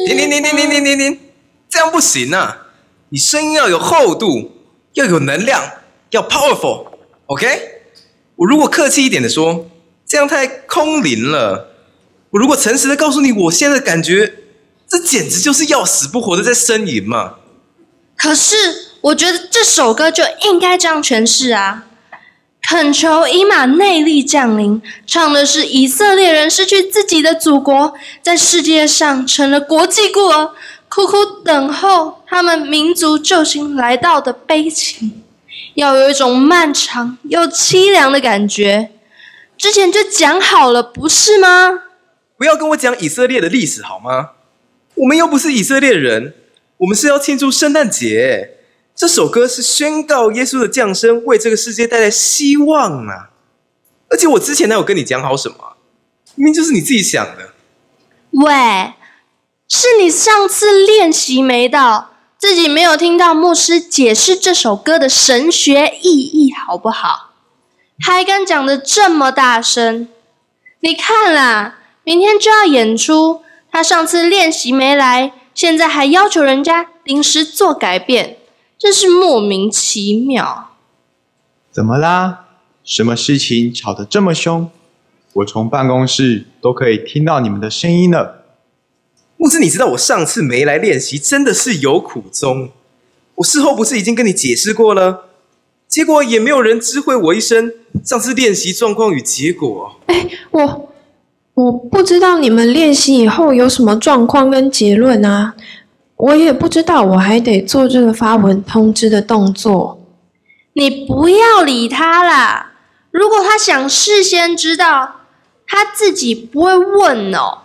停，这样不行啊！你声音要有厚度，要有能量，要 powerful，OK？我如果客气一点的说，这样太空灵了。我如果诚实的告诉你，我现在的感觉，这简直就是要死不活的在呻吟嘛。 可是我觉得这首歌就应该这样诠释啊！恳求以马内利降临，唱的是以色列人失去自己的祖国，在世界上成了国际孤儿，苦苦等候他们民族救星来到的悲情，要有一种漫长又凄凉的感觉。之前就讲好了，不是吗？ 不要跟我讲以色列的历史好吗？我们又不是以色列人，我们是要庆祝圣诞节。这首歌是宣告耶稣的降生，为这个世界带来希望啊！而且我之前哪有跟你讲好什么啊？明明就是你自己想的。 喂，是你上次练习没到，自己没有听到牧师解释这首歌的神学意义，好不好？还敢讲得这么大声？你看啦，明天就要演出，他上次练习没来，现在还要求人家临时做改变，真是莫名其妙。 怎么啦？什么事情吵得这么凶？我从办公室都可以听到你们的声音了。 牧师，你知道我上次没来练习真的是有苦衷，我事后不是已经跟你解释过了？结果也没有人知会我一声上次练习状况与结果。 我不知道你们练习以后有什么状况跟结论啊，我也不知道我还得做这个发文通知的动作。 你不要理他啦，如果他想事先知道，他自己不会问哦。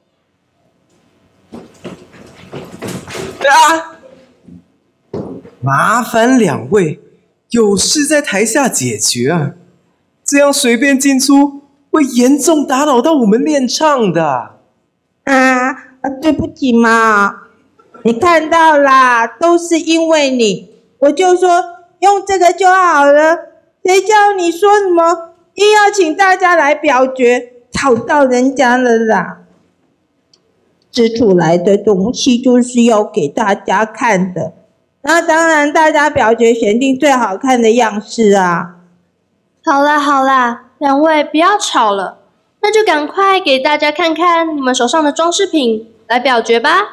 麻烦两位有事在台下解决啊，这样随便进出会严重打扰到我们练唱的。 对不起嘛，你看到啦，都是因为你，我就说用这个就好了，谁叫你说什么硬要请大家来表决，吵到人家了啦。织出来的东西就是要给大家看的，那当然大家表决选定最好看的样式啊。 好啦，两位不要吵了，那就赶快给大家看看你们手上的装饰品，来表决吧。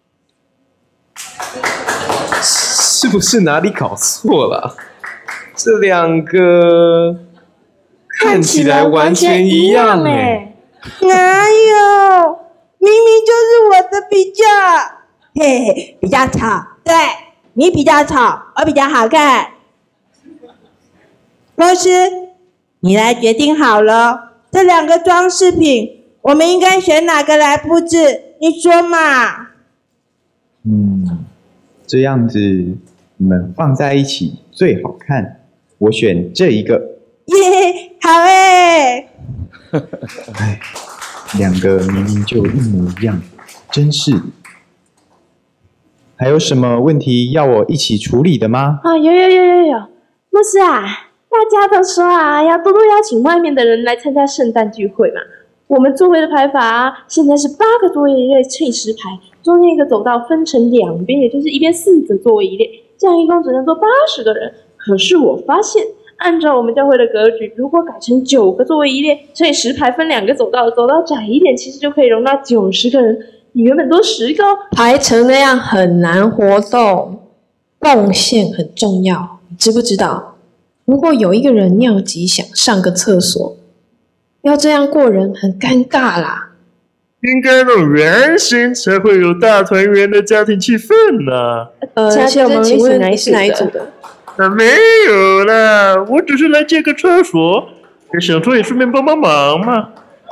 是不是哪里搞错了？这两个看起来完全一样欸。 哪有？明明就是我的比较，比较吵。对，你比较吵，我比较好看。牧师，你来决定好了，这两个装饰品，我们应该选哪个来布置？你说嘛。 这样子你们放在一起最好看，我选这一个。 耶，好欸。 两个明明就一模一样，真是。还有什么问题要我一起处理的吗？ 有，牧师啊，大家都说啊，要多多邀请外面的人来参加圣诞聚会嘛。我们座位的排法啊，现在是8个座位一列砌10排，中间一个走道分成2边，也就是一边4个座位一列，这样一共只能坐80个人。可是我发现，按照我们教会的格局，如果改成9个座位一列，砌10排分2个走道，走道窄一点，其实就可以容纳90个人。你原本都10个哦， 排成那样很难活动，动线很重要，你知不知道？如果有一个人尿急想上个厕所，要这样过人很尴尬啦。 应该让人心才会有大团圆的家庭气氛啊。 现在请问是哪一组的？ 没有啦，我只是来借个厕所，想说也顺便帮帮忙嘛。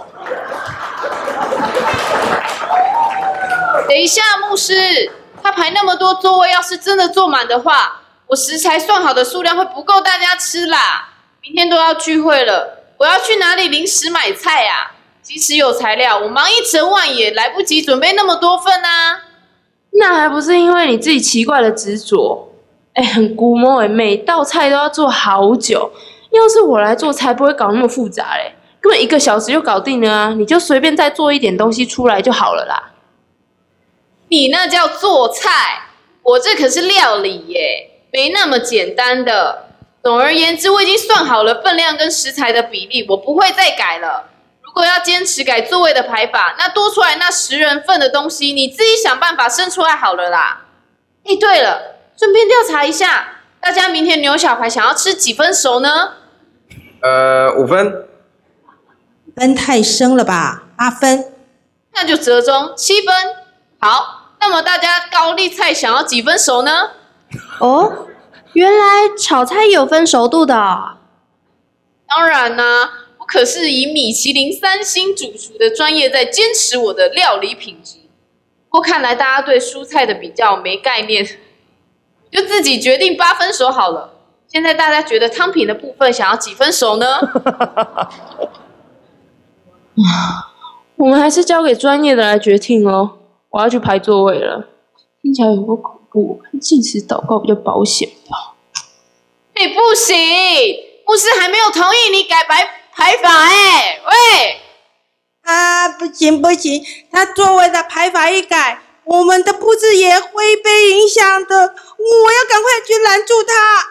等一下，牧师，他排那么多座位，要是真的坐满的话，我食材算好的数量会不够大家吃啦。明天都要聚会了，我要去哪里临时买菜啊？即使有材料，我忙一整晚也来不及准备那么多份啊。 那还不是因为你自己奇怪的执着？很估摸每道菜都要做好久。要是我来做，才不会搞那么复杂嘞，根本1个小时就搞定了啊！你就随便再做一点东西出来就好了啦。 你那叫做菜，我这可是料理耶，没那么简单的。总而言之，我已经算好了分量跟食材的比例，我不会再改了。如果要坚持改座位的排法，那多出来那10人份的东西，你自己想办法生出来好了啦。对了，顺便调查一下，大家明天牛小排想要吃几分熟呢 ？5分。 分太生了吧？8分。 那就折中7分。好，那么大家高丽菜想要几分熟呢？ 哦，原来炒菜有分熟度的哦。 当然啦，我可是以米其林3星主厨的专业在坚持我的料理品质。不过看来大家对蔬菜的比较没概念，就自己决定8分熟好了。现在大家觉得汤品的部分想要几分熟呢？ 我们还是交给专业的来决定哦。我要去排座位了，听起来有多恐怖，看禁食祷告比较保险吧。 不行，牧师还没有同意你改排法喂！ 不行，他座位的排法一改，我们的布置也会被影响的。我要赶快去拦住他。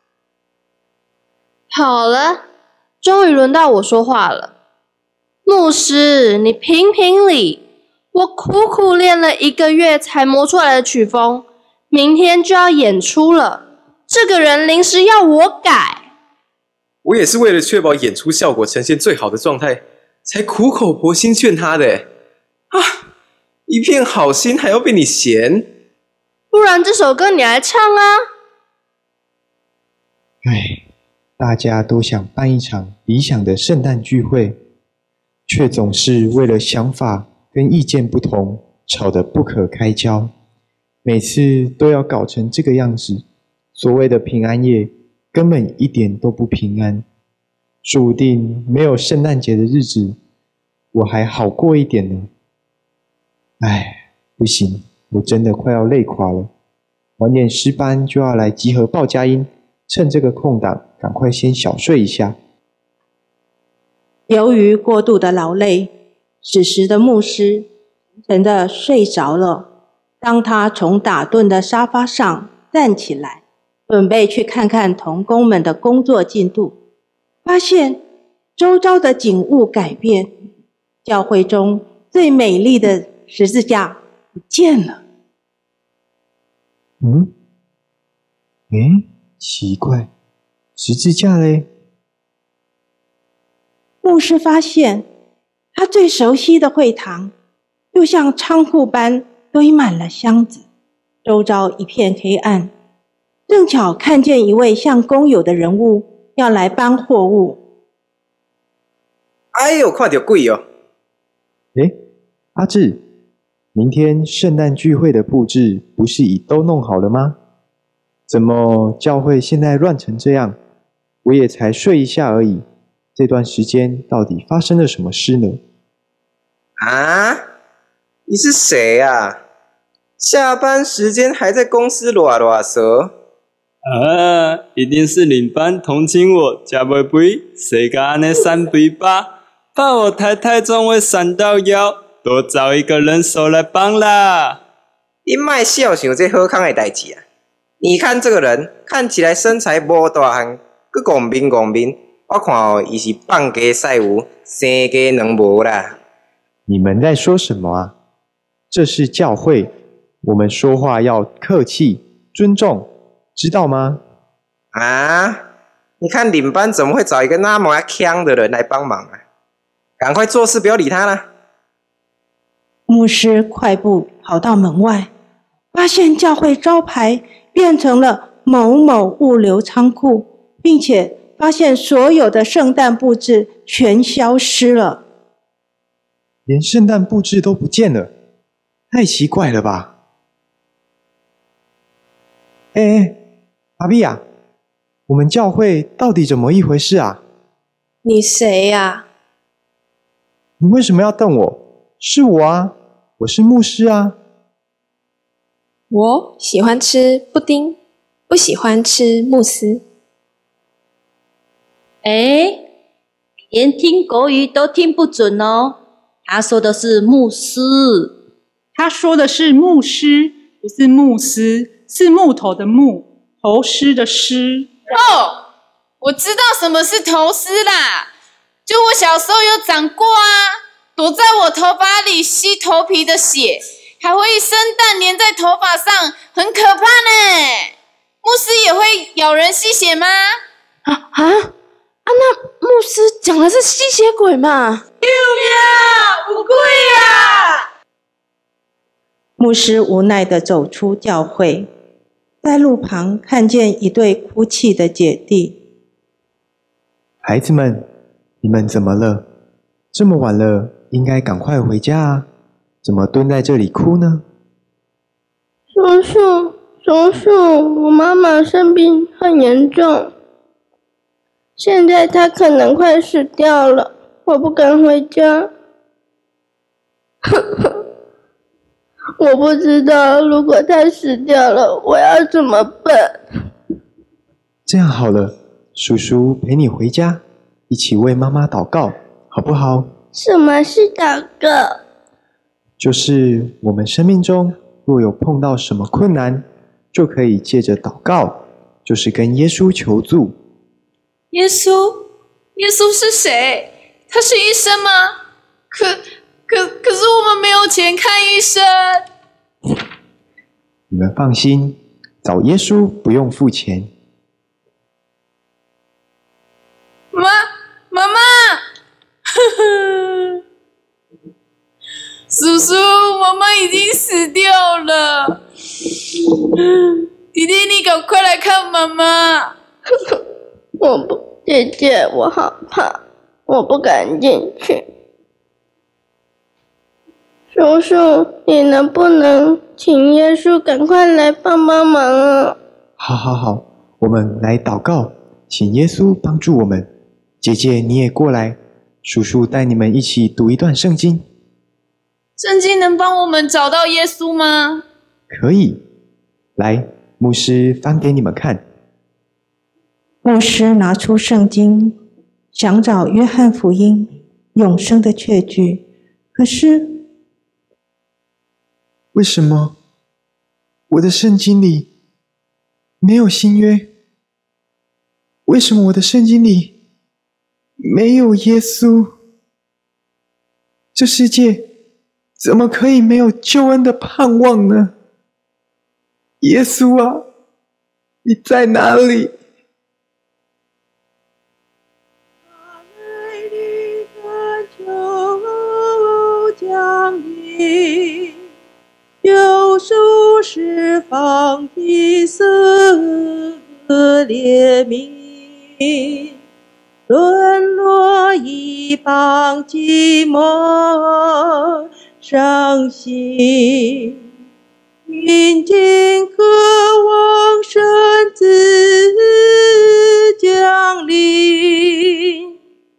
好了，终于轮到我说话了。牧师，你评评理，我苦苦练了1个月才磨出来的曲风，明天就要演出了，这个人临时要我改。 我也是为了确保演出效果呈现最好的状态，才苦口婆心劝他的。一片好心还要被你嫌？ 不然这首歌你来唱啊！ 大家都想办一场理想的圣诞聚会，却总是为了想法跟意见不同，吵得不可开交。每次都要搞成这个样子，所谓的平安夜根本一点都不平安。注定没有圣诞节的日子，我还好过一点呢。不行，我真的快要累垮了。晚点诗班就要来集合报佳音，趁这个空档赶快先小睡一下。 由于过度的劳累，此时的牧师沉沉地睡着了。当他从打盹的沙发上站起来，准备去看看同工们的工作进度，发现周遭的景物改变，教会中最美丽的十字架不见了。 奇怪，十字架嘞？ 牧师发现他最熟悉的会堂就像仓库般堆满了箱子，周遭一片黑暗。正巧看见一位像工友的人物要来搬货物。 看到鬼哦！ 阿志，明天圣诞聚会的布置不是已都弄好了吗？怎么教会现在乱成这样？我也才睡一下而已，这段时间到底发生了什么事呢？ 你是谁啊？下班时间还在公司啰嗦？ 一定是领班同情我，才袂肥，谁敢安尼闪肥吧？怕我太太重会闪到腰，多找一个人手来帮啦。 你莫小想这好康的代志啊！你看这个人，看起来身材无大汉，佮戆面，我看伊是放鸡晒牛，生鸡能无啦。 你们在说什么啊？这是教会，我们说话要客气、尊重，知道吗？ 你看领班怎么会找一个那么强的人来帮忙啊？赶快做事，不要理他了。 牧师快步跑到门外，发现教会招牌变成了某某物流仓库，并且发现所有的圣诞布置全消失了。 连圣诞布置都不见了，太奇怪了吧？阿碧啊，我们教会到底怎么一回事啊？ 你谁呀？ 你为什么要瞪我？是我啊，我是牧师啊。 我喜欢吃布丁，不喜欢吃慕斯。 连听国语都听不准哦。他说的是牧师， 他说的是牧师，不是牧师，是木头的木，头虱的虱。 哦，我知道什么是头虱啦，就我小时候有长过啊，躲在我头发里吸头皮的血，还会一生蛋粘在头发上，很可怕呢。牧师也会咬人吸血吗？ 那牧师讲的是吸血鬼嘛？ 不贵呀！ 牧师无奈地走出教会，在路旁看见一对哭泣的姐弟。 孩子们，你们怎么了？这么晚了，应该赶快回家啊！怎么蹲在这里哭呢？ 叔叔，我妈妈生病很严重，现在她可能快死掉了，我不敢回家。我不知道如果她死掉了，我要怎么办？ 这样好了，叔叔陪你回家，一起为妈妈祷告，好不好？ 什么是祷告？ 就是我们生命中若有碰到什么困难，就可以借着祷告，就是跟耶稣求助。 耶稣是谁？他是医生吗？可是我们没有钱看医生。 你们放心，找耶稣不用付钱。 妈妈，叔叔，妈妈已经死掉了。弟弟，你赶快来看妈妈。 姐姐，我好怕，我不敢进去。叔叔，你能不能请耶稣赶快来帮忙啊？ 好，我们来祷告，请耶稣帮助我们。姐姐，你也过来，叔叔带你们一起读一段圣经。 圣经能帮我们找到耶稣吗？ 可以，来，牧师翻给你们看。 牧师拿出圣经，想找约翰福音永生的确据，可是为什么我的圣经里没有新约？为什么我的圣经里没有耶稣？这世界怎么可以没有救恩的盼望呢？耶稣啊，你在哪里？ 救赎释放以色列民，沦落一邦寂寞伤心，民间渴望神子降临。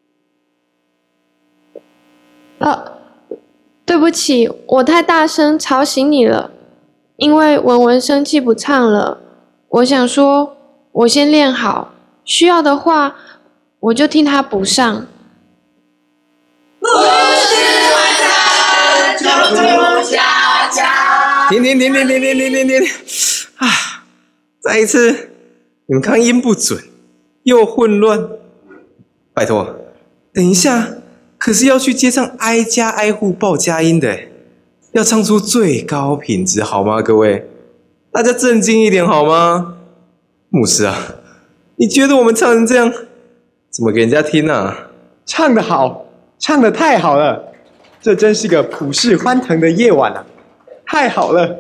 对不起，我太大声吵醒你了，因为文文生气不唱了。我想说，我先练好，需要的话我就替他补上。 牧师完成，救主下降。 停！啊！再一次，你们看音不准，又混乱。拜托，等一下。可是要去街上挨家挨户报佳音的，要唱出最高品质，好吗？各位，大家正经一点好吗？牧师啊，你觉得我们唱成这样，怎么给人家听啊？ 唱得好，唱得太好了，这真是个普世欢腾的夜晚啊！太好了。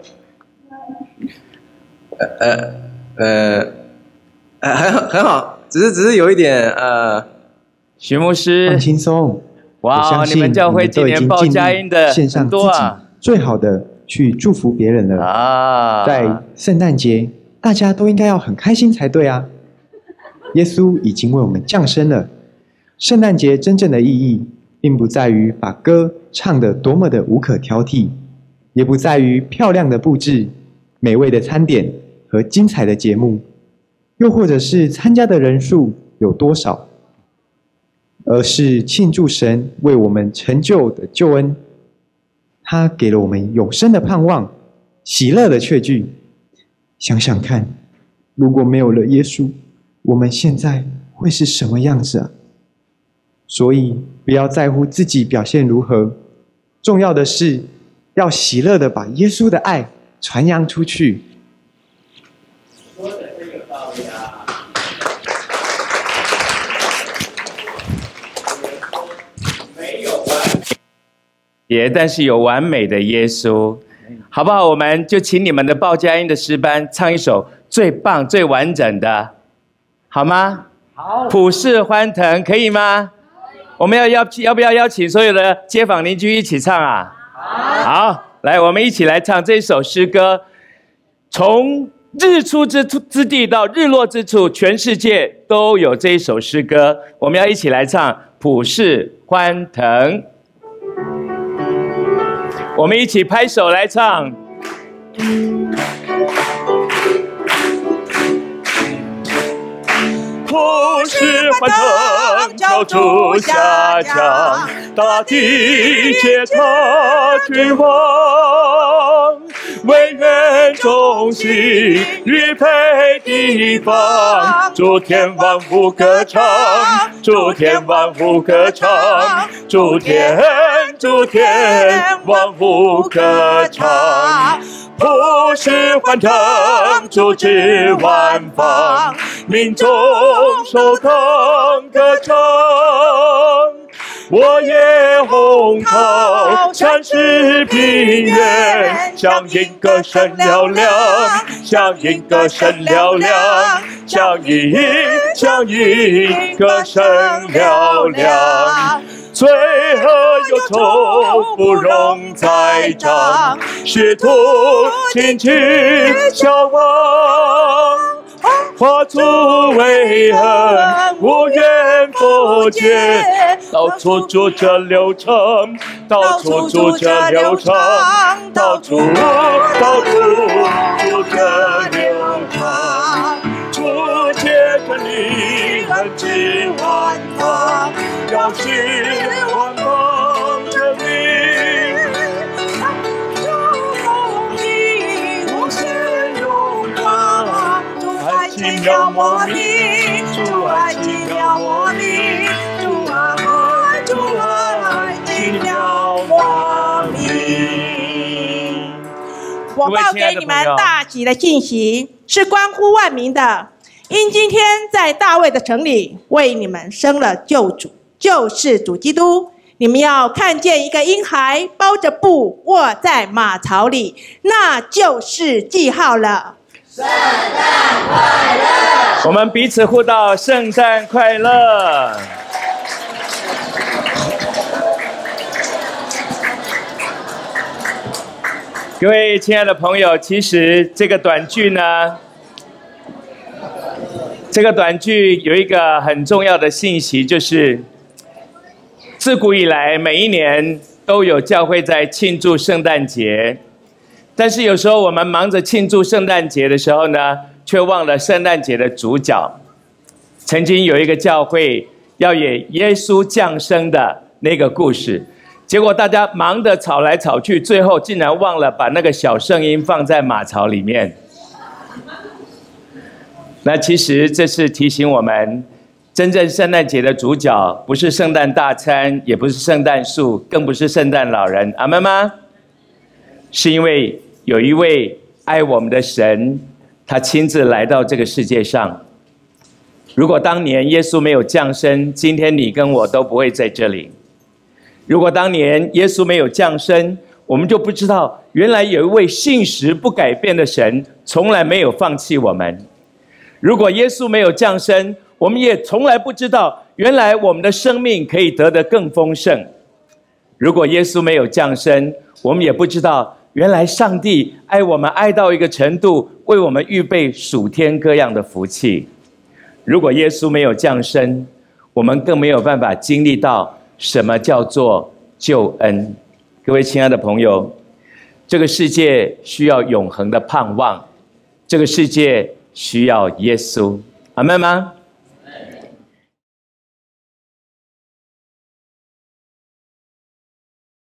很好，只是有一点徐牧师， 放轻松。 哇，你们教会今年报佳音的很多啊， 最好的去祝福别人了啊！ 在圣诞节，大家都应该要很开心才对啊！耶稣已经为我们降生了。圣诞节真正的意义，并不在于把歌唱得多么的无可挑剔，也不在于漂亮的布置、美味的餐点和精彩的节目，又或者是参加的人数有多少。而是庆祝神为我们成就的救恩， 他给了我们永生的盼望，喜乐的确据。想想看，如果没有了耶稣，我们现在会是什么样子啊？所以不要在乎自己表现如何，重要的是要喜乐的把耶稣的爱传扬出去。 说的真有道理啊！没有完美，但是有完美的耶稣，好不好？我们就请你们的报佳音的诗班唱一首最棒、最完整的，好吗？好，普世欢腾，可以吗？我们要不要邀请所有的街坊邻居一起唱啊？好，来，我们一起来唱这首诗歌。从日出之地到日落之处，全世界都有这一首诗歌。我们要一起来唱普世欢腾。我们一起拍手来唱。 普世欢腾，交出下降，大地皆他君王。惟愿众星与配地方，诸天万物歌唱，诸天万物歌唱，诸天万物歌唱。普世欢腾，诸至万方，民众手同歌唱。我也洪涛，山势平原，响应歌声嘹亮，响应歌声嘹亮，响应歌声嘹亮。罪恶忧愁不容再长，试图轻举消亡，化作为恨，无缘佛界，到处住着流长，到处住着流长，到处住着流长，出界的你恨之万方，要是万方的你，无限荣光，主爱情了我命，主爱情了我命，主爱情了我命。 我报给你们大喜的信息，是关乎万民的。因今天在大卫的城里为你们生了救主，就是主基督。你们要看见一个婴孩包着布卧在马槽里，那就是记号了。 圣诞快乐！ 我们彼此互道圣诞快乐。各位亲爱的朋友，其实这个短剧呢，有一个很重要的信息，就是自古以来每一年都有教会在庆祝圣诞节，但是有时候我们忙着庆祝圣诞节的时候呢，却忘了圣诞节的主角。曾经有一个教会要演耶稣降生的那个故事，结果大家忙得吵来吵去，最后竟然忘了把那个小圣婴放在马槽里面。那其实这是提醒我们，真正圣诞节的主角不是圣诞大餐，也不是圣诞树，更不是圣诞老人。阿们吗？是因为有一位爱我们的神，他亲自来到这个世界上。如果当年耶稣没有降生，今天你跟我都不会在这里。如果当年耶稣没有降生，我们就不知道原来有一位信实不改变的神，从来没有放弃我们。如果耶稣没有降生，我们也从来不知道原来我们的生命可以得得更丰盛。如果耶稣没有降生，我们也不知道原来上帝爱我们爱到一个程度，为我们预备属天各样的福气。如果耶稣没有降生，我们更没有办法经历到什么叫做救恩。各位亲爱的朋友，这个世界需要永恒的盼望，这个世界需要耶稣。阿们吗？